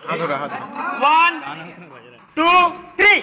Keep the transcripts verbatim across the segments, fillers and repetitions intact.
One two three.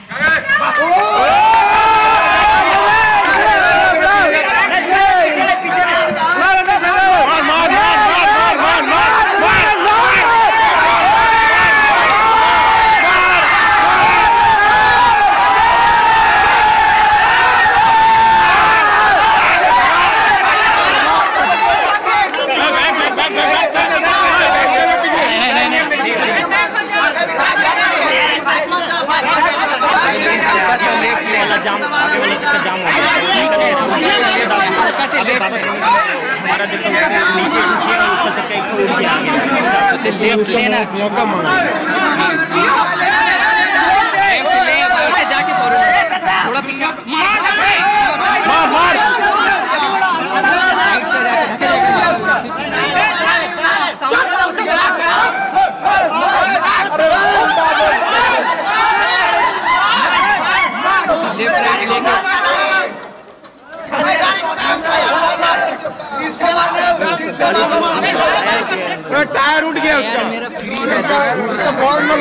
जाम आगे वाला चक्कर जाम हो गया। हमारा जो नीचे उसका चक्कर एक तो उड़ गया। तो लेफ्ट लेना मौका मांगा, लेफ्ट ले वैसे जाके फॉरवर्ड थोड़ा पीछे मार मार मार साइड से जाके लेफ्ट राइट लेके टायर उठ गया उसका। मेरा फ्री है बॉल में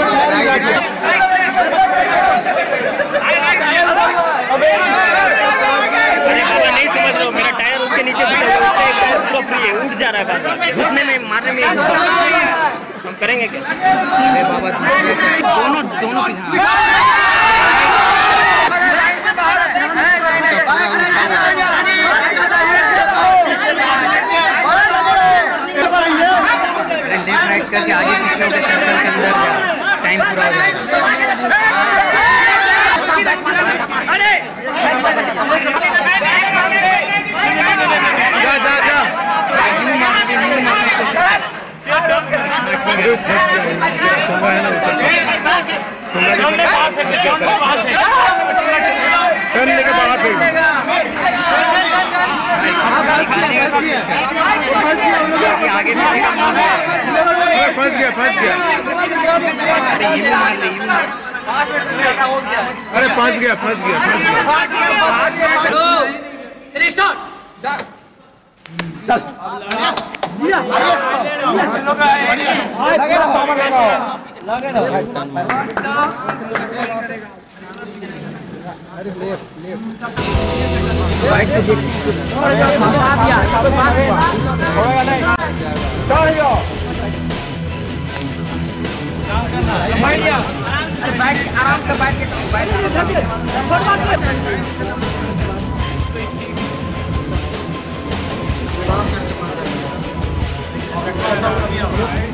नहीं समझ रहे हो, मेरा टायर उसके नीचे उसका फ्री है, उठ जा रहा है घुसने में मारने में। हम करेंगे क्या बाबा? दोनों दोनों लेफ्ट राइट करके आगे पीछे होकर सर्कल के अंदर जा, टाइम पूरा हो जाएगा। जा जा जा यूं मार के यूं मार के टर्न लेके बाहर फेंक आगे से फंस गया फंस गया। अरे ये मार ले ये मार। अरे फंस गया फंस गया फंस गया। स्टार्ट चल जिया लगे रहो सामान लगाओ लगे रहो। अरे लेफ्ट लेफ्ट बाइक से देख मार दिया सब मार होगा नहीं चल जाओ काम करना मार दिया। अरे बाइक आराम से बाइक के बाइक